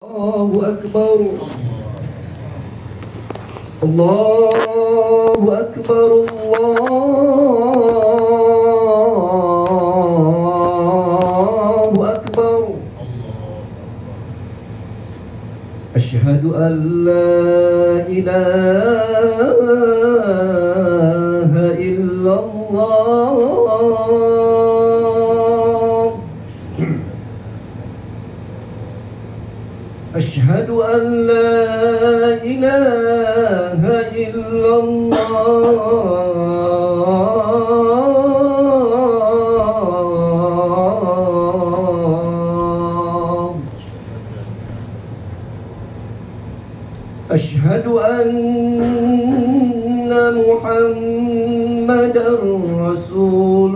الله أكبر الله أكبر الله أكبر أشهد أن لا إله إلا الله أشهد أن لا إله إلا الله أشهد أن محمدًا رسول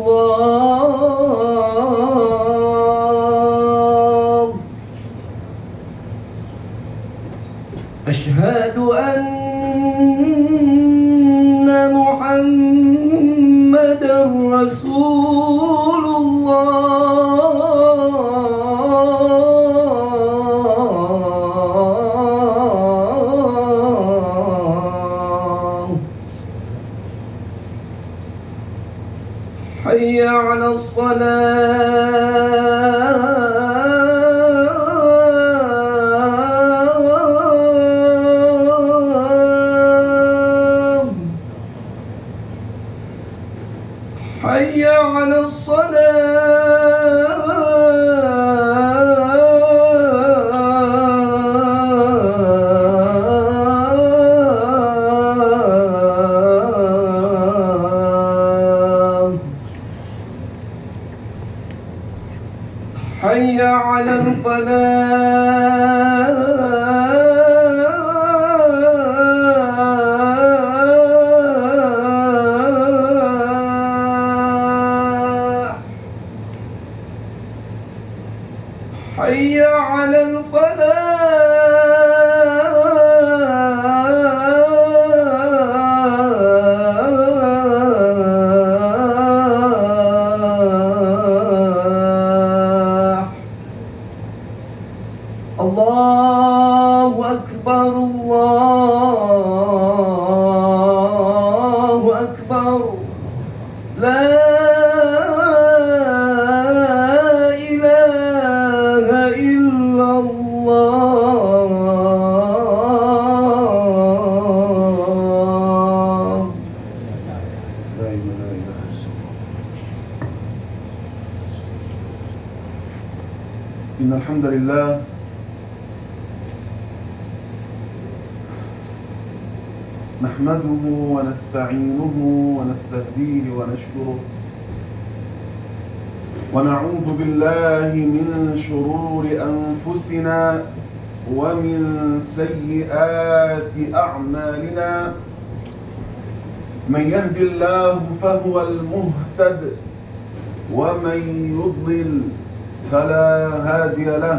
الله أشهد أن محمدًا رسول الله حي على الصلاة حي على الصلاة حي على الفلاح حي على الفلاح الله أكبر الله أكبر لا إله إلا الله إن الحمد لله نحمده ونستعينه ونستهديه ونشكره ونعوذ بالله من شرور أنفسنا ومن سيئات أعمالنا من يهد الله فهو المهتد ومن يضلل فلا هادي له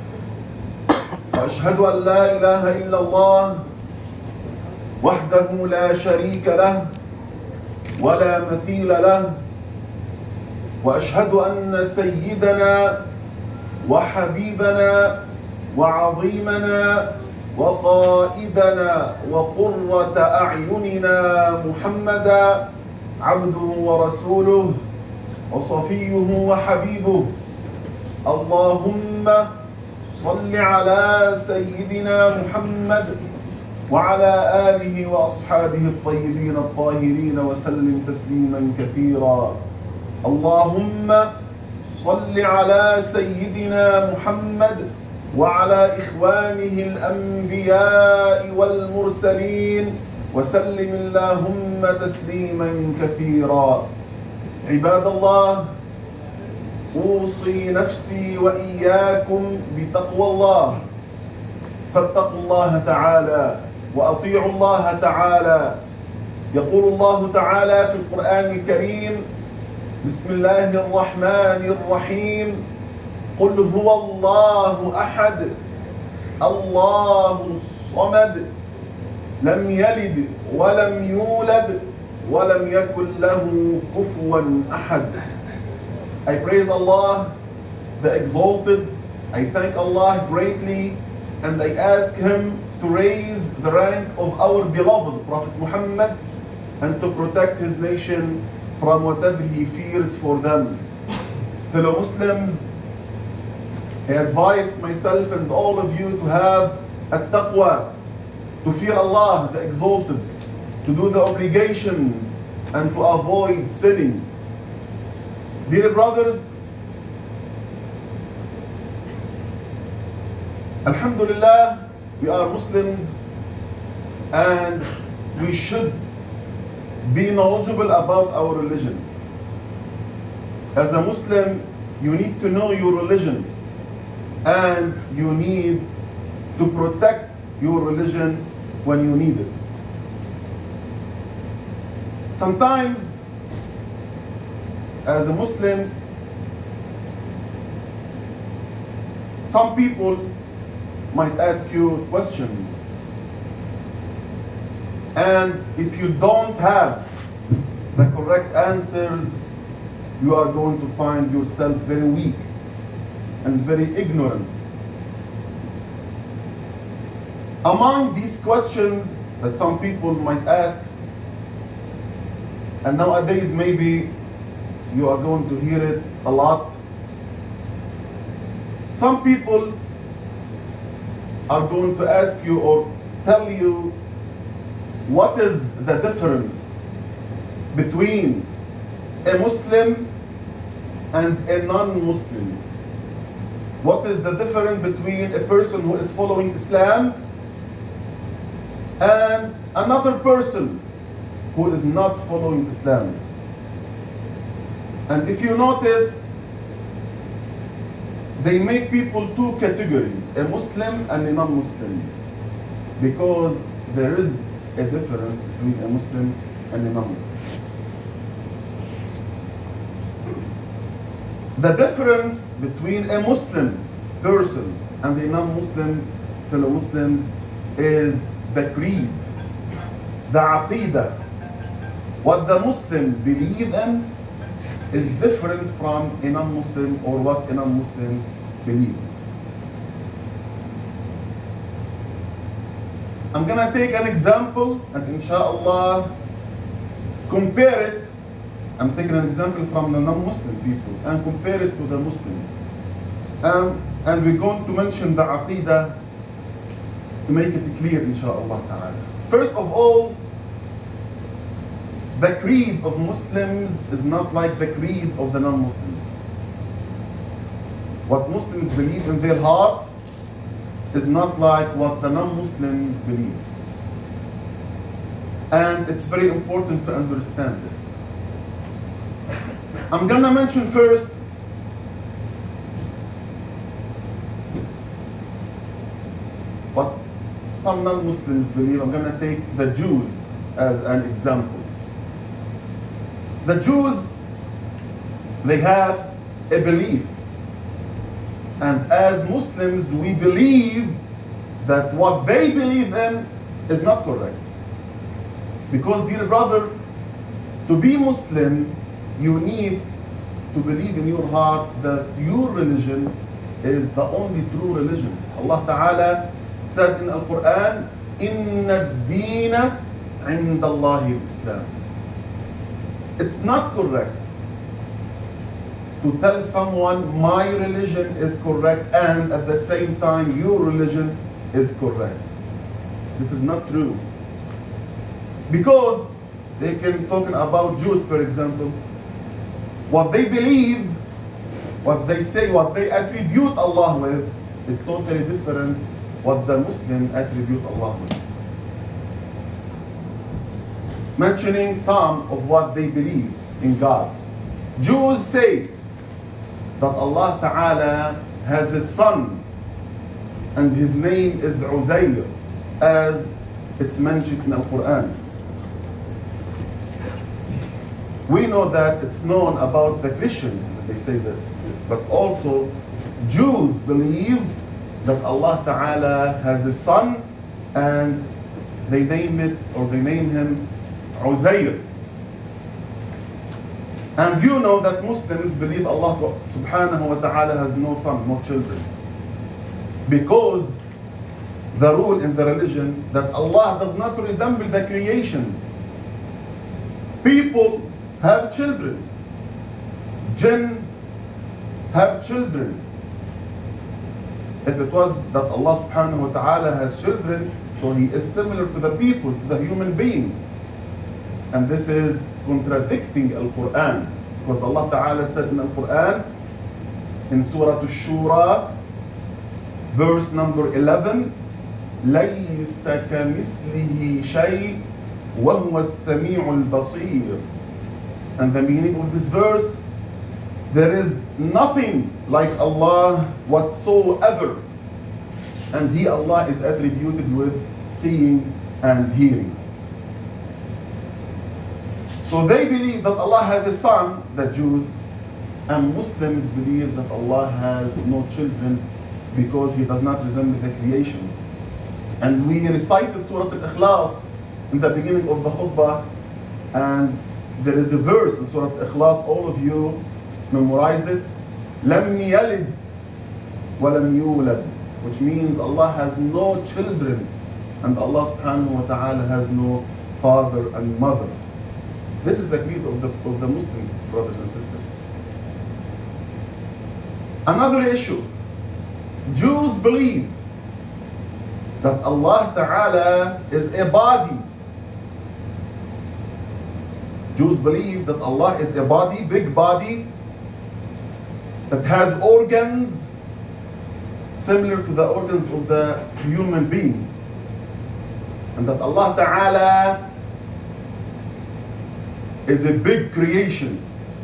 وأشهد أن لا إله إلا الله وحده لا شريك له ولا مثيل له وأشهد أن سيدنا وحبيبنا وعظيمنا وقائدنا وقرة أعيننا محمدا عبده ورسوله وصفيه وحبيبه اللهم صل على سيدنا محمد وعلى آله وأصحابه الطيبين الطاهرين وسلم تسليما كثيرا اللهم صل على سيدنا محمد وعلى إخوانه الأنبياء والمرسلين وسلم اللهم تسليما كثيرا عباد الله أوصي نفسي وإياكم بتقوى الله فاتقوا الله تعالى وأطيعوا الله تعالى يقول الله تعالى في القرآن الكريم بسم الله الرحمن الرحيم قل هو الله أحد الله الصمد لم يلد ولم يولد ولم يكن له كفوا أحد. I praise Allah, the Exalted, I thank Allah greatly, and I ask Him to raise the rank of our beloved Prophet Muhammad and to protect his nation from whatever he fears for them. Fellow Muslims, I advise myself and all of you to have at-taqwa, to fear Allah the Exalted, to do the obligations and to avoid sinning. Dear brothers, Alhamdulillah, we are Muslims and we should be knowledgeable about our religion. As a Muslim, you need to know your religion and you need to protect your religion when you need it. Sometimes, as a Muslim, some people might ask you questions, and if you don't have the correct answers, you are going to find yourself very weak and very ignorant. Among these questions that some people might ask, and nowadays maybe you are going to hear it a lot, some people are going to ask you or tell you what is the difference between a Muslim and a non-Muslim. What is the difference between a person who is following Islam and another person who is not following Islam? And if you notice, they make people two categories, a Muslim and a non-Muslim, because there is a difference between a Muslim and a non-Muslim. The difference between a Muslim person and a non-Muslim fellow Muslims is the creed, the aqidah. What the Muslim believe in is different from a non-Muslim or what a non-Muslim believe. I'm gonna take an example and inshallah compare it. I'm taking an example from the non-Muslim people and compare it to the Muslim. And we're going to mention the aqidah to make it clear inshallah ta'ala. First of all, the creed of Muslims is not like the creed of the non-Muslims. What Muslims believe in their hearts is not like what the non-Muslims believe. And it's very important to understand this. I'm gonna mention first what some non-Muslims believe. I'm gonna take the Jews as an example. The Jews, they have a belief. And as Muslims, we believe that what they believe in is not correct. Because, dear brother, to be Muslim, you need to believe in your heart that your religion is the only true religion. Allah Ta'ala said in Al-Quran, إِنَّ الدِّينَ عِنْدَ اللَّهِ الْإِسْلَامِ. It's not correct to tell someone my religion is correct and at the same time your religion is correct. This is not true. Because they can talk about Jews, for example. What they believe, what they say, what they attribute Allah with is totally different what the Muslim attribute Allah with. Mentioning some of what they believe in God. Jews say that Allah Ta'ala has a son and his name is Uzayr, as it's mentioned in Al-Quran. We know that it's known about the Christians that they say this, but also Jews believe that Allah Ta'ala has a son and they name him Uzayr. And you know that Muslims believe Allah subhanahu wa ta'ala has no son, no children. Because the rule in the religion that Allah does not resemble the creations. People have children. Jinn have children. If it was that Allah subhanahu wa ta'ala has children, so He is similar to the people, to the human being. And this is contradicting Al-Quran. Because Allah ta'ala said in Al-Quran, in Surah Ash-Shura, verse number 11, لَيْسَ كَمِثْلِهِ شَيْءٍ وَهُوَ السَّمِيعُ الْبَصِيرُ. And the meaning of this verse, there is nothing like Allah whatsoever. And He, Allah, is attributed with seeing and hearing. So they believe that Allah has a son, the Jews, and Muslims believe that Allah has no children because He does not resemble the creations. And we recited Surah Al-Ikhlas in the beginning of the khutbah, and there is a verse in Surah Al-Ikhlas, all of you memorize it, لَمْ يَلِدْ وَلَمْ يُولَدْ, which means Allah has no children, and Allah subhanahu wa ta'ala has no father and mother. This is the creed of the Muslims, brothers and sisters. Another issue, Jews believe that Allah Ta'ala is a body. Jews believe that Allah is a body, big body, that has organs similar to the organs of the human being. And that Allah Ta'ala is a big creation.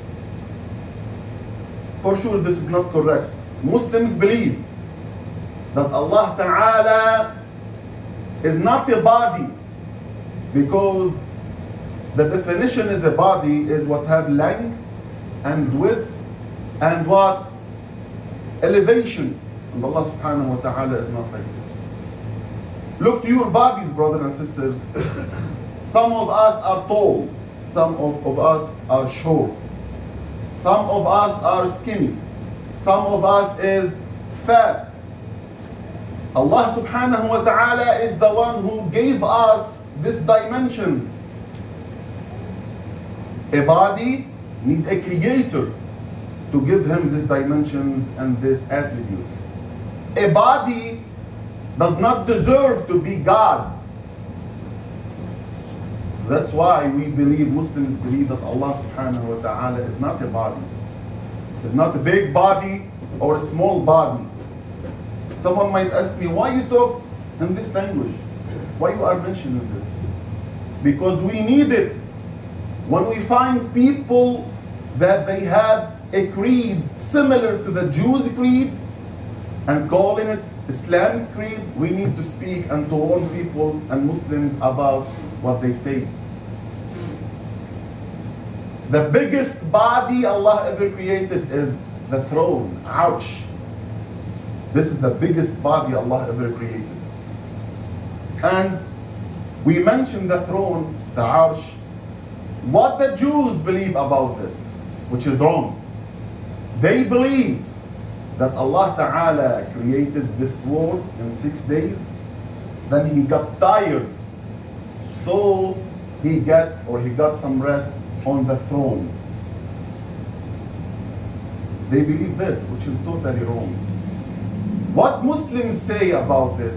For sure this is not correct. Muslims believe that Allah Ta'ala is not a body, because the definition is a body is what have length and width and what? Elevation. And Allah subhanahu wa ta'ala is not like this. Look to your bodies, brothers and sisters. Some of us are tall, some of us are short, some of us are skinny, some of us is fat. Allah subhanahu wa ta'ala is the one who gave us these dimensions. A body needs a creator to give him these dimensions and these attributes. A body does not deserve to be God. That's why we believe, Muslims believe, that Allah subhanahu wa ta'ala is not a body. It's not a big body or a small body. Someone might ask me, why you talk in this language? Why you are mentioning this? Because we need it. When we find people that they have a creed similar to the Jews' creed and calling it Islamic creed, we need to speak and to warn people and Muslims about what they say. The biggest body Allah ever created is the throne. Ouch. This is the biggest body Allah ever created. And we mentioned the throne, the Arsh. What the Jews believe about this, which is wrong. They believe that Allah Ta'ala created this world in 6 days, then He got tired, so He got some rest on the throne. They believe this, which is totally wrong. What Muslims say about this?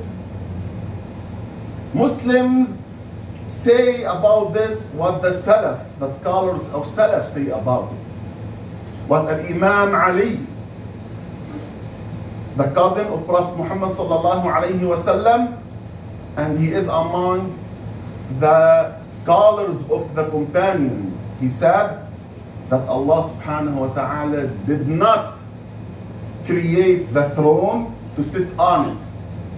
Muslims say about this what the Salaf, the scholars of Salaf say about it. What Al-Imam Ali, the cousin of Prophet Muhammad sallallahu alayhi wasallam, and he is among the scholars of the companions. He said that Allah subhanahu wa ta'ala did not create the throne to sit on it.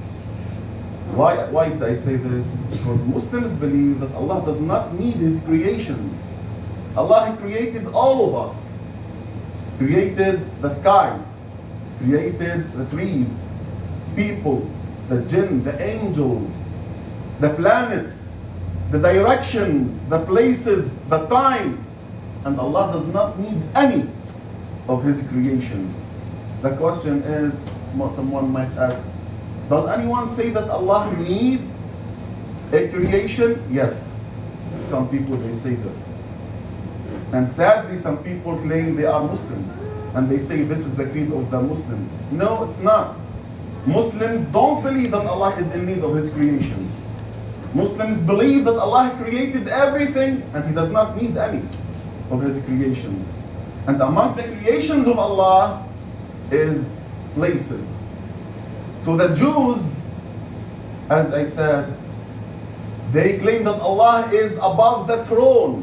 Why did I say this? Because Muslims believe that Allah does not need His creations. Allah created all of us. Created the skies, created the trees, people, the jinn, the angels, the planets, the directions, the places, the time. And Allah does not need any of His creations. The question is, someone might ask, Does anyone say that Allah need a creation? Yes. Some people, they say this. And sadly, some people claim they are Muslims. And they say this is the creed of the Muslims. No, it's not. Muslims don't believe that Allah is in need of His creation. Muslims believe that Allah created everything and He does not need any of His creations. And among the creations of Allah is places. So the Jews, as I said, they claim that Allah is above the throne.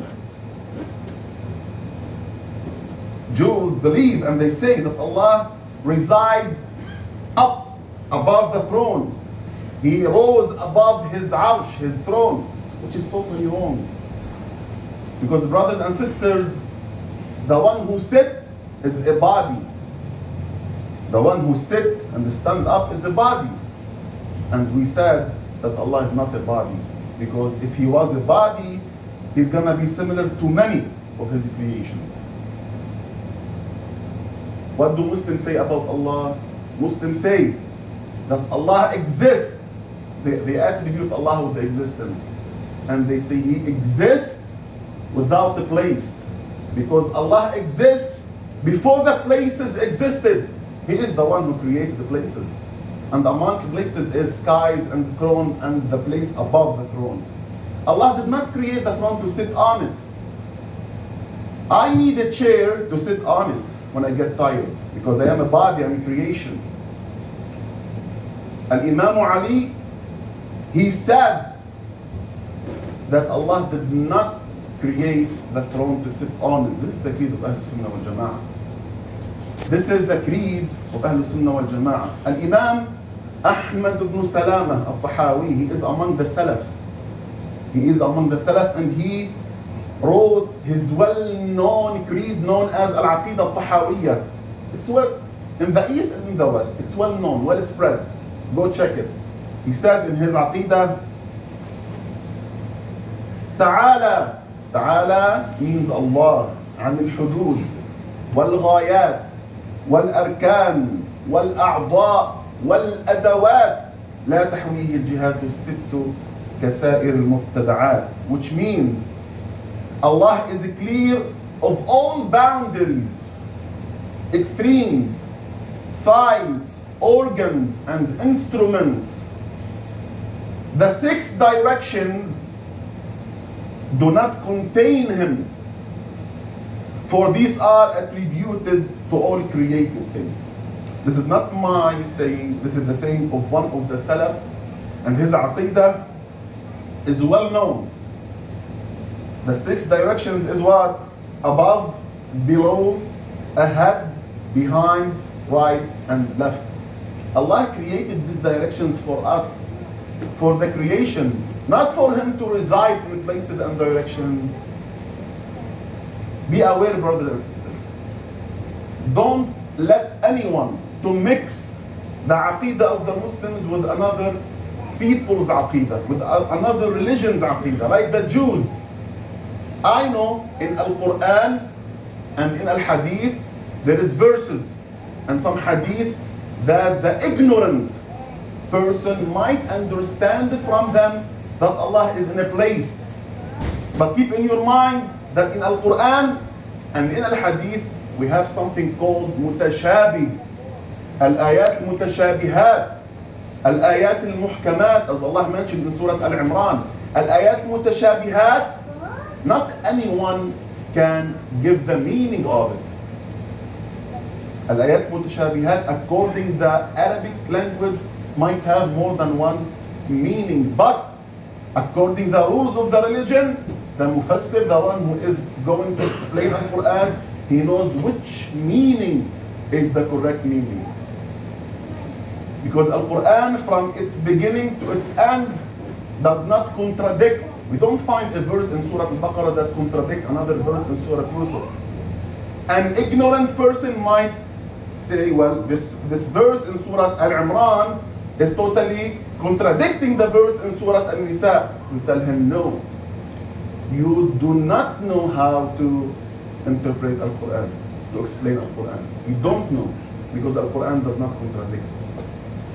Jews believe and they say that Allah resides up above the throne. He rose above His arsh, His throne, which is totally wrong. Because brothers and sisters, the one who sit is a body. The one who sit and stand up is a body. And we said that Allah is not a body. Because if He was a body, He's going to be similar to many of His creations. What do Muslims say about Allah? Muslims say that Allah exists. They attribute Allah with the existence. And they say He exists without a place. Because Allah exists before the places existed. He is the one who created the places. And among the places is skies and the throne and the place above the throne. Allah did not create the throne to sit on it. I need a chair to sit on it when I get tired. Because I am a body, I'm a creation. And Imam Ali, he said that Allah did not create the throne to sit on it. This is the creed of Ahl Sunnah wal Jama'ah. This is the creed of Ahl Sunnah wal Jama'ah. And Imam Ahmad ibn Salama al-Tahawi, he is among the Salaf. He is among the Salaf and he wrote his well-known creed known as Al-Aqidah al-Tahawiyah. It's well in the East and in the West. It's well known, well spread. Go check it. He said in his Aqidah, Ta'ala. Ta'ala means Allah. عن الحدود والغايات والأركان والأعضاء والأدوات لا تحويه الجهات الست كسائر المبتدعات. Which means Allah is clear of all boundaries, extremes, sides, organs, and instruments. The 6 directions do not contain Him, for these are attributed to all created things. This is not my saying, this is the saying of one of the Salaf, and his aqidah is well known. The 6 directions is what? Above, below, ahead, behind, right, and left. Allah created these directions for us, for the creations, not for Him to reside in places and directions. Be aware, brothers and sisters. Don't let anyone to mix the aqidah of the Muslims with another people's aqidah, with another religion's aqidah, like the Jews. I know in Al-Quran and in Al-Hadith there is verses and some hadith that the ignorant person might understand from them that Allah is in a place. But keep in your mind that in Al-Quran and in Al-Hadith we have something called mutashabih, al-ayat al-mutashabihat, al-ayat al-muhkamat, as Allah mentioned in Surah Al-Imran. Al-ayat al-mutashabihat, not anyone can give the meaning of it. Al-ayat al-mutashabihat, according to the Arabic language, might have more than one meaning, but according to the rules of the religion, the mufassir, the one who is going to explain the Quran, he knows which meaning is the correct meaning. Because Al-Quran from its beginning to its end does not contradict. We don't find a verse in Surah Al-Baqarah that contradicts another verse in Surah Yusuf. An ignorant person might say, well, this verse in Surah Al-Imran is totally contradicting the verse in Surah Al-Nisa. We tell him, no. You do not know how to interpret Al-Quran, to explain Al-Quran. You don't know, because Al-Quran does not contradict.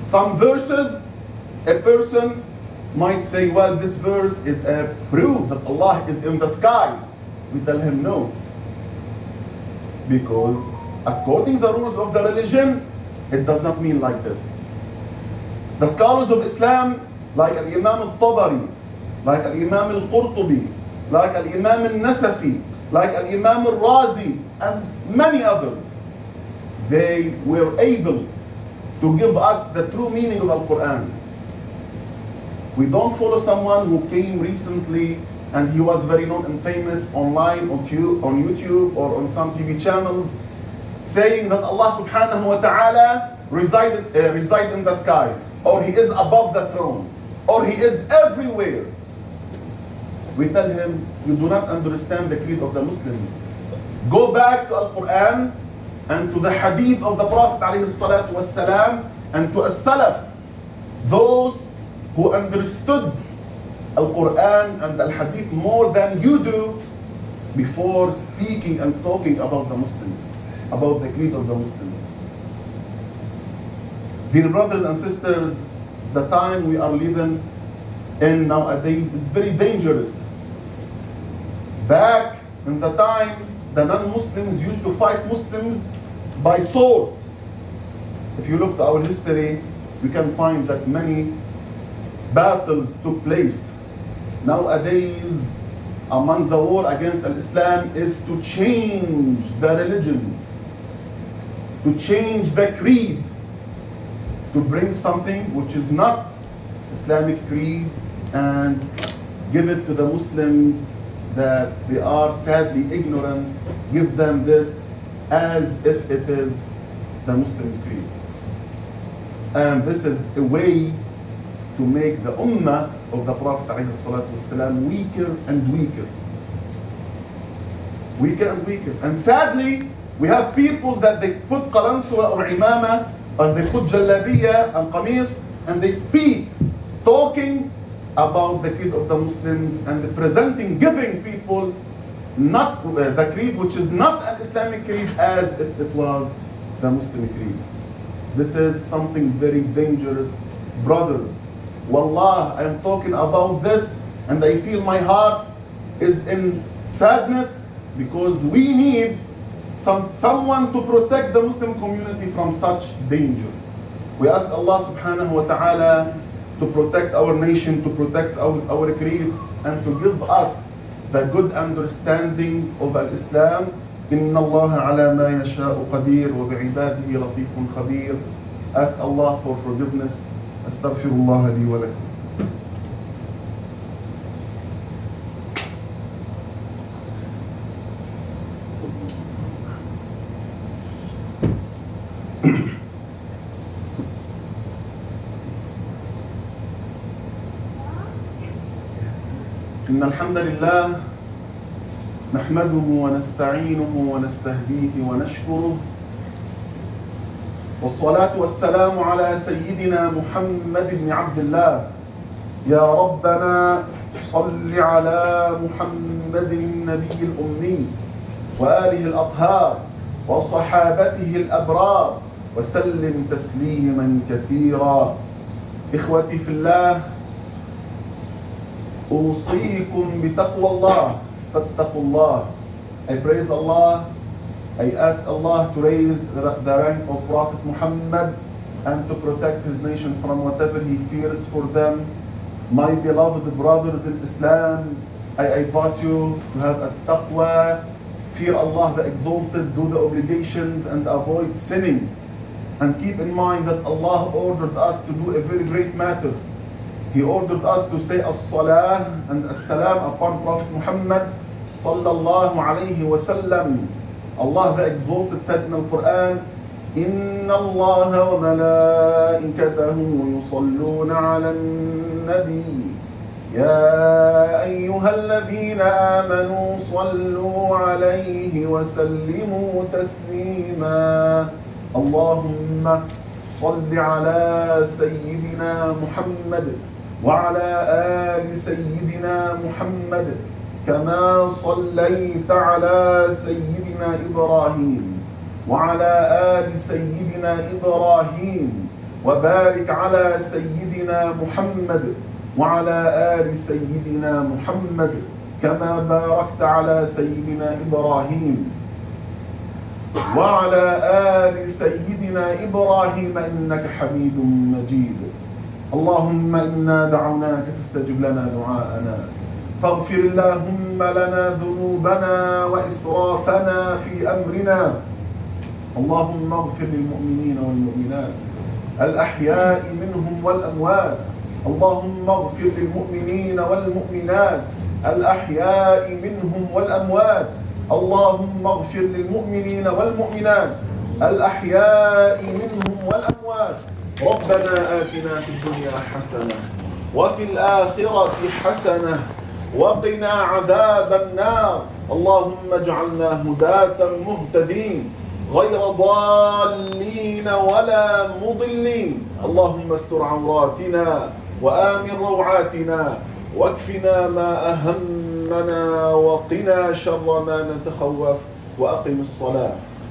Some verses, a person might say, well, this verse is a proof that Allah is in the sky. We tell him no. Because according to the rules of the religion, it does not mean like this. The scholars of Islam, like Al-Imam al-Tabari, like Al-Imam al-Qurtubi, like Al-Imam al-Nasafi, like Al-Imam al-Razi, and many others, they were able to give us the true meaning of Al-Quran. We don't follow someone who came recently and he was very known and famous online on YouTube or on some TV channels, saying that Allah subhanahu wa ta'ala reside in the skies, or he is above the throne, or he is everywhere. We tell him, you do not understand the creed of the Muslims. Go back to Al-Quran and to the hadith of the Prophet ﷺ and to As-Salaf, those who understood Al-Quran and Al-Hadith more than you do before speaking and talking about the Muslims, about the creed of the Muslims. Dear brothers and sisters, the time we are living in nowadays is very dangerous. Back in the time, the non-Muslims used to fight Muslims by swords. If you look to our history, we can find that many battles took place. Nowadays, among the war against Islam is to change the religion, to change the creed, to bring something which is not Islamic creed and give it to the Muslims that they are sadly ignorant, give them this as if it is the Muslims' creed. And this is a way to make the ummah of the Prophet ﷺ weaker and weaker. Weaker and weaker. And sadly, we have people that they put qalanswa or imama, and they put jalabiya and qamis, and they speak, talking about the creed of the Muslims and presenting, giving people not the creed which is not an Islamic creed as if it was the Muslim creed. This is something very dangerous, brothers. Wallah, I am talking about this and I feel my heart is in sadness because we need someone to protect the Muslim community from such danger. We ask Allah subhanahu wa ta'ala to protect our nation, to protect our creeds, and to give us the good understanding of Islam. إن الله على ما يشاء قدير وبعباده لطيف خبير. Ask Allah for forgiveness. أستغفر الله لي ولكم. إن الحمد لله نحمده ونستعينه ونستهديه ونشكره والصلاة والسلام على سيدنا محمد بن عبد الله. يا ربنا صل على محمد النبي الأمي وآله الأطهار وصحابته الأبرار وسلم تسليما كثيرا. إخوتي في الله، أوصيكم بتقوى الله فاتقوا الله. I praise Allah. I ask Allah to raise the rank of Prophet Muhammad and to protect his nation from whatever he fears for them. My beloved brothers in Islam, I advise you to have a taqwa, fear Allah the exalted, do the obligations and avoid sinning. And keep in mind that Allah ordered us to do a very great matter. He ordered us to say as-salah and as-salam upon Prophet Muhammad sallallahu alayhi wa sallam. Allah the Exalted said in the Quran, إِنَّ اللَّهَ وَمَلَائِكَتَهُ يُصَلُّونَ عَلَى النَّبِيِّ يَا أَيُّهَا الَّذِينَ آمَنُوا صَلُّوا عَلَيْهِ وَسَلِّمُوا تَسْلِيمًا. اللهم صل على سيدنا محمد وعلى آل سيدنا محمد كما صليت على سيدنا إبراهيم وعلى آل سيدنا إبراهيم وبارك على سيدنا محمد وعلى آل سيدنا محمد كما باركت على سيدنا إبراهيم وعلى آل سيدنا إبراهيم إنك حميد مجيد. اللهم إنا دعوناك فاستجب لنا دعاءنا، فاغفر اللهم لنا ذنوبنا وإسرافنا في أمرنا. اللهم اغفر للمؤمنين والمؤمنات الأحياء منهم والأموات. اللهم اغفر للمؤمنين والمؤمنات الأحياء منهم والأموات. اللهم اغفر للمؤمنين والمؤمنات الأحياء منهم والأموات. ربنا آتنا في الدنيا حسنة وفي الآخرة حسنة وقنا عذاب النار. اللهم اجعلنا هداة مهتدين غير ضالين ولا مضلين. اللهم استر عوراتنا وآمن روعاتنا واكفنا ما أهمنا وقنا شر ما نتخوف وأقم الصلاة.